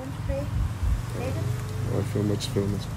I film it, just film it.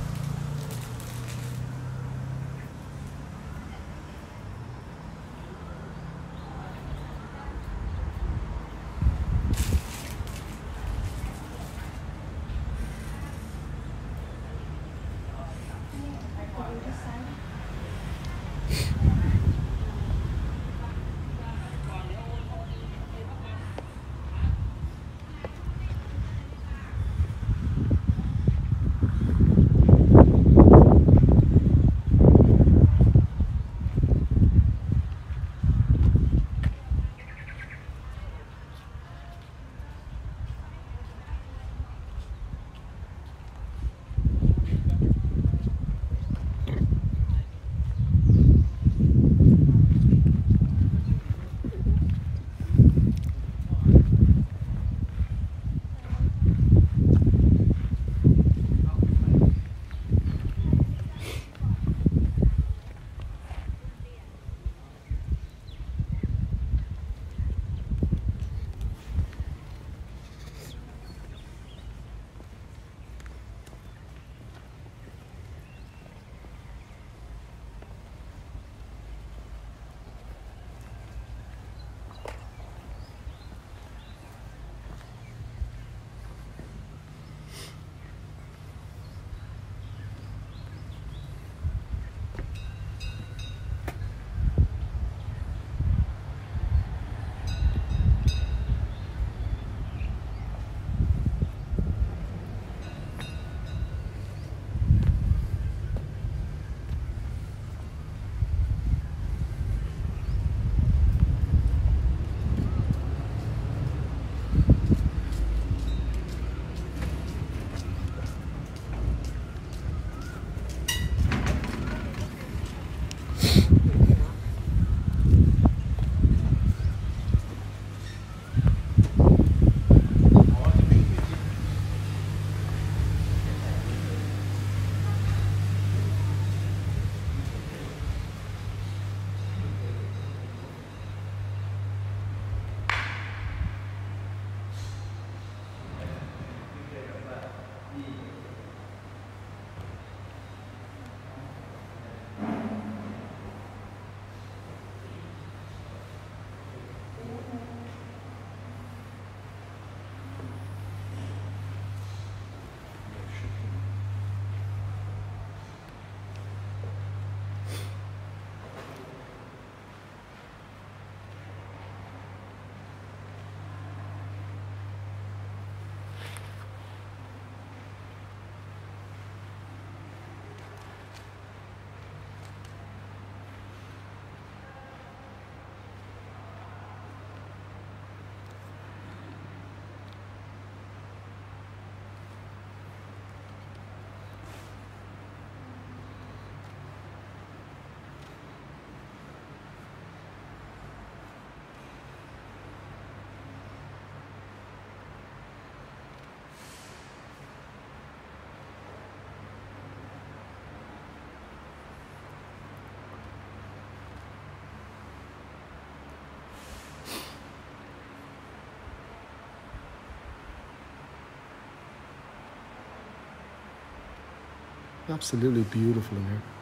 Absolutely beautiful in here.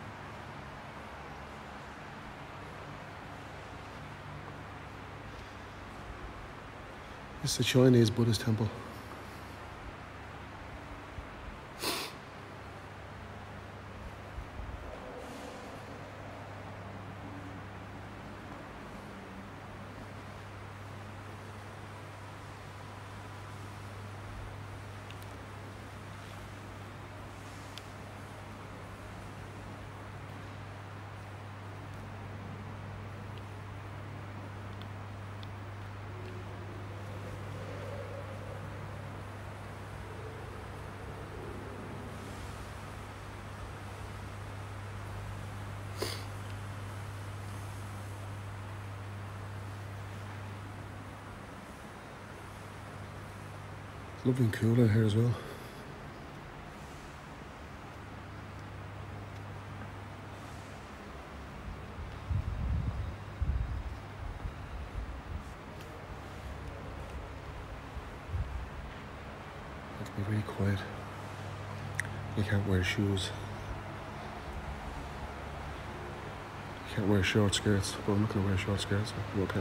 It's a Chinese Buddhist temple. Lovely and cool out here as well. Be really quiet. You can't wear shoes. You can't wear short skirts. Well, I'm not going to wear short skirts. I'm okay.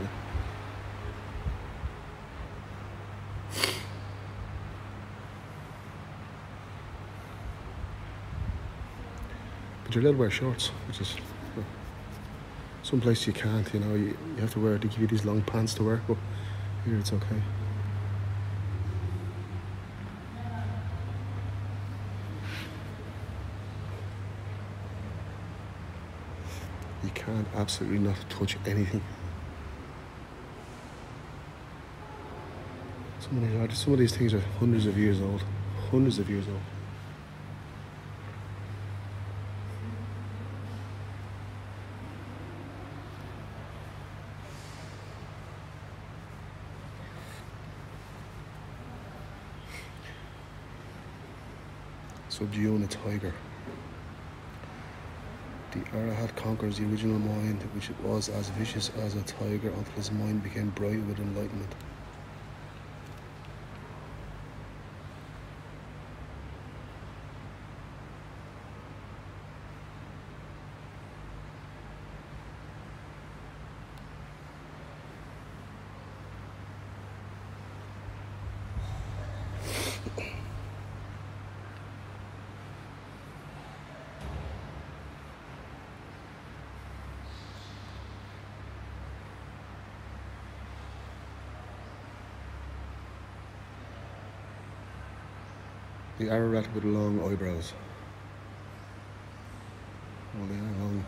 But you're allowed to wear shorts, which is... Well, some places you can't, you know. You have to wear... They give you these long pants to wear, but here it's okay. You can't absolutely not touch anything. Some of these things are hundreds of years old. Hundreds of years old. Subduing a tiger. The Arahat conquers the original mind, which was as vicious as a tiger, until his mind became bright with enlightenment. The Ararat with long eyebrows. Well, they are long.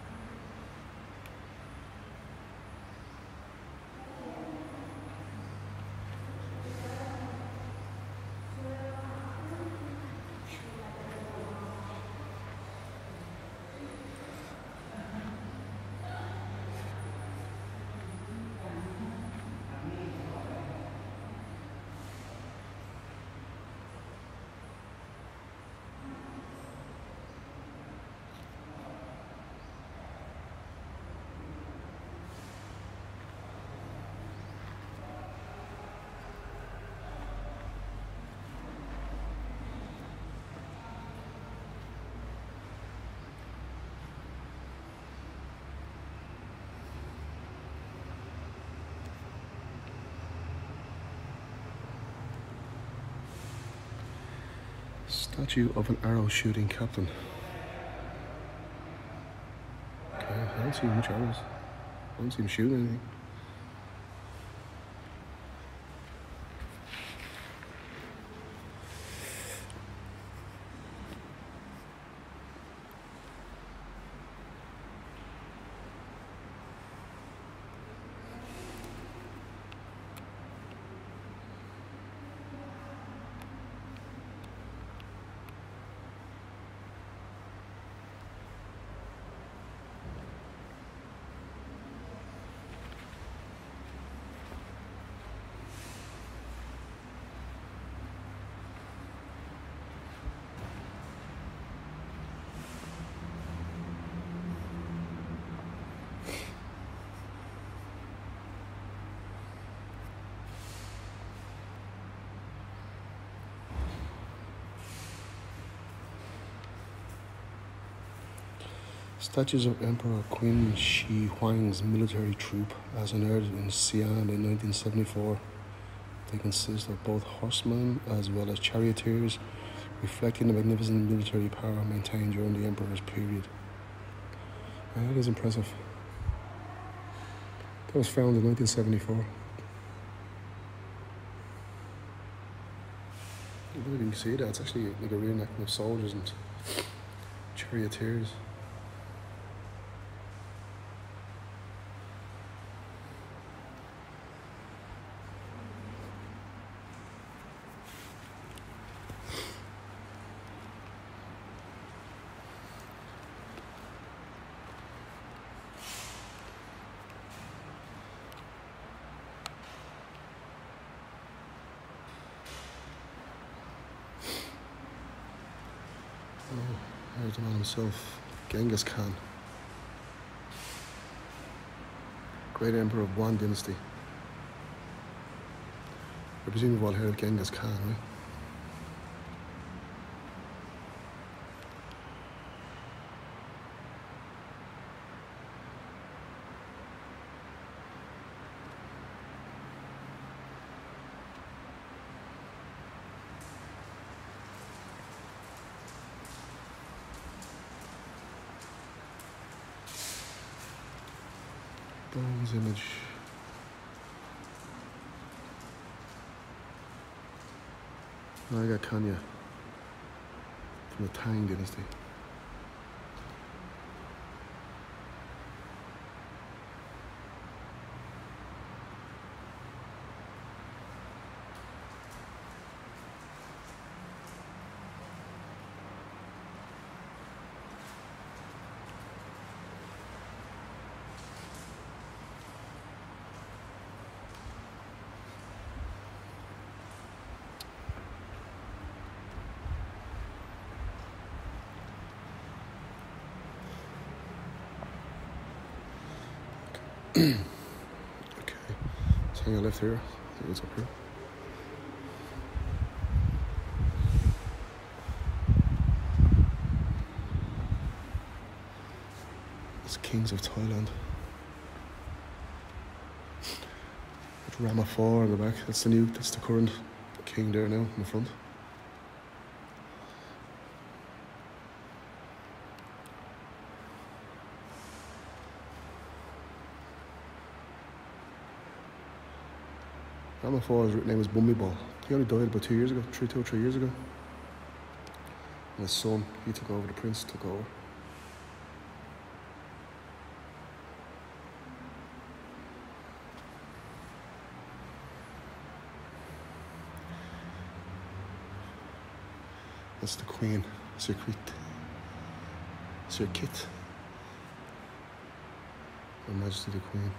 Statue of an arrow shooting captain. Okay, I don't see much arrows. I don't see him shooting anything. Statues of Emperor Qin Shi Huang's military troop, as unearthed in Xi'an in 1974. They consist of both horsemen as well as charioteers, reflecting the magnificent military power maintained during the Emperor's period. And that is impressive. That was found in 1974. I don't even see that. It's actually like a reenactment of soldiers and charioteers. Oh, there's the man himself, Genghis Khan, great emperor of Yuan dynasty. I presume you've all heard of Genghis Khan, right? bronze image. Now I got Kanya from the Tang dynasty. Okay, so hang a left here. I think it's up here. It's Kings of Thailand. With Rama 4 in the back. That's the current king there now in the front. Rama 4's name was Bumibol. He only died about 2 years ago, 2 or 3 years ago. And his son, he took over, the prince took over. That's the Queen, Sirkit. Her Majesty the Queen.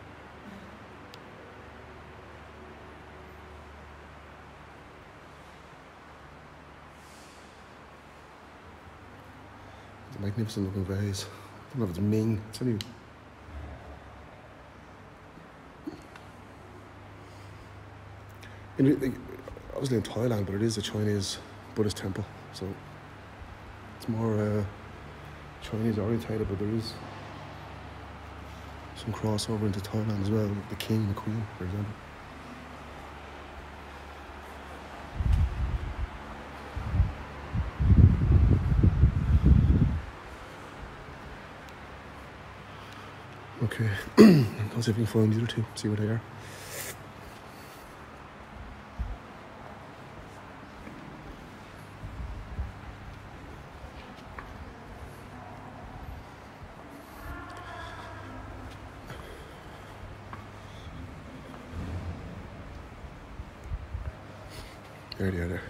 It's a magnificent looking vase. I don't know if it's Ming, it's only... obviously in Thailand, but it is a Chinese Buddhist temple, so it's more Chinese orientated, but there is some crossover into Thailand as well, the king and the queen, for example. Okay, I'll see if we can find the other two, see where they are. There they are there.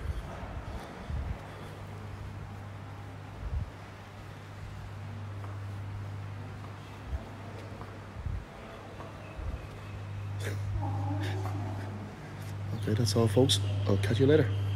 Okay, that's all folks. I'll catch you later.